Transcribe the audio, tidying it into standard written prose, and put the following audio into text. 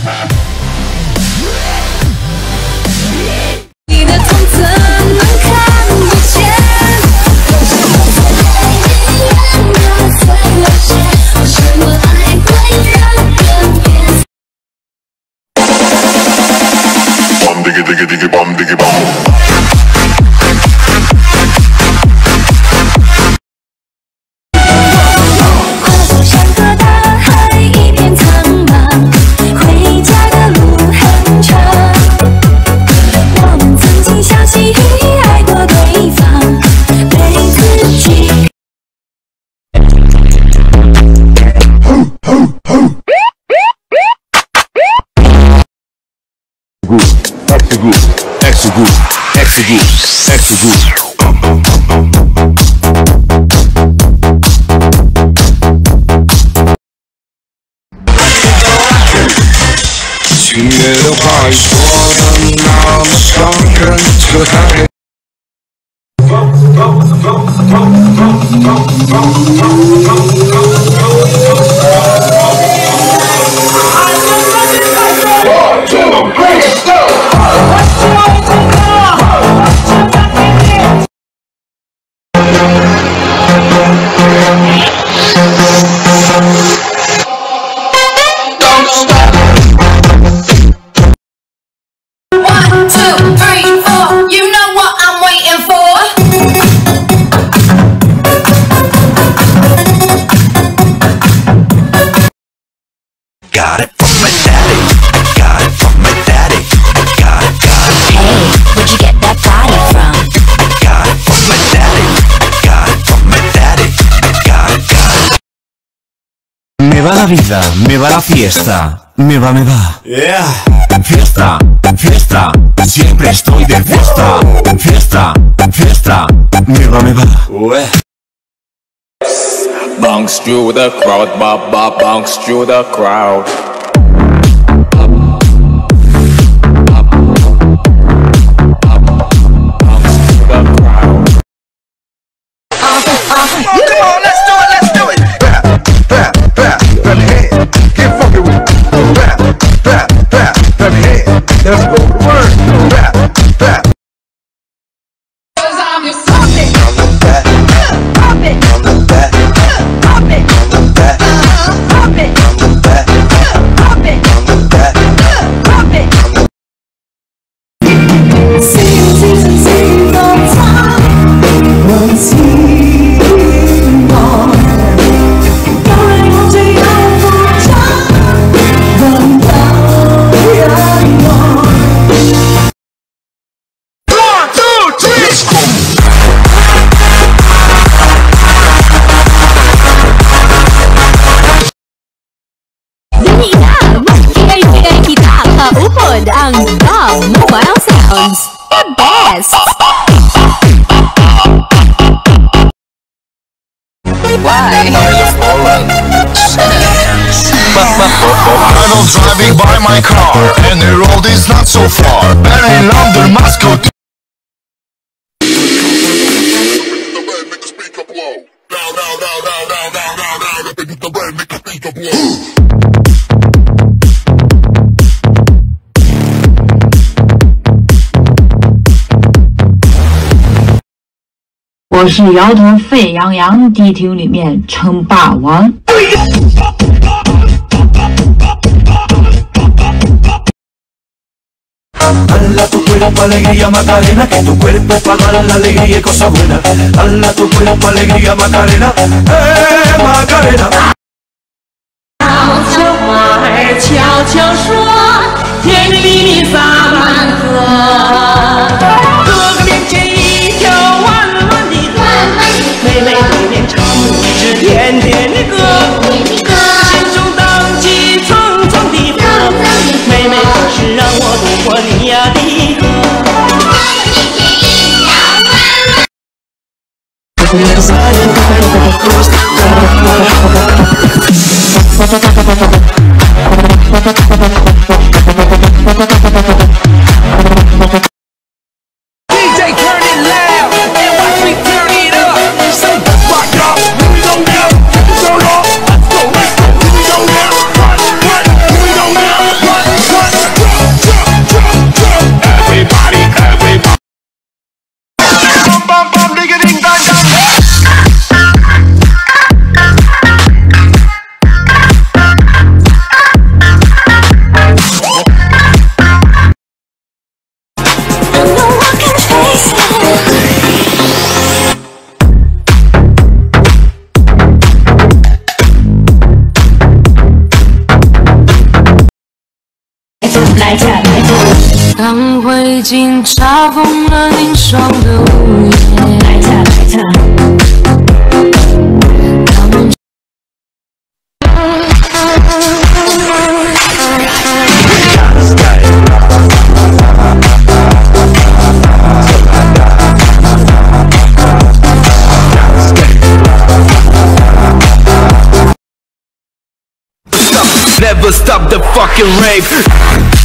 你的痛怎能看不见？我是我爱会让人变。Bum diggy diggy diggy bum diggy bum。 情愿的话语说的那么伤人，可还。 Got it from my daddy. I got it from my daddy. I got it, got it. Hey, where'd you get that body from? I got it from my daddy. I got it from my daddy. I got it, got it. Me va la vida, me va la fiesta. Me va. Yeah. Fiesta, fiesta. Siempre estoy de fiesta. Fiesta, fiesta. Me va. Bounce through the crowd, bounce through the crowd. Come on, let's do it. Bap, me head. Get funky with it. Bap, me head. Let's go to work. Bap. Cause I'm your puppet. On the back. Puppet. On the back. Puppet. On the back. Puppet. On the back. Puppet. On the back. Puppet. See the time. Once he gone. Going on to your time. Run down your lawn. 1, 2, 3. 'Kita upod ang Dom Mobile Sounds, the best! Why? Idle driving by my car, and the road is not so far. Better in London, Moscow. "我是摇头沸羊羊，迪厅里面称霸王。 Hala tu cuerpo, alegría, Macarena, que tu cuerpo para dar la alegría y cosas buenas. Hala tu cuerpo, alegría, Macarena, Macarena. 这话儿悄悄说，甜蜜蜜蜜洒满河。哥哥面前一条弯弯的河，妹妹对面唱一支甜甜的歌。心中荡起层层的波，妹妹可是让我渡过你呀的河。哥哥面前一条弯弯的河。 当灰烬查封了凝霜的屋檐。 Never stop the fucking rave.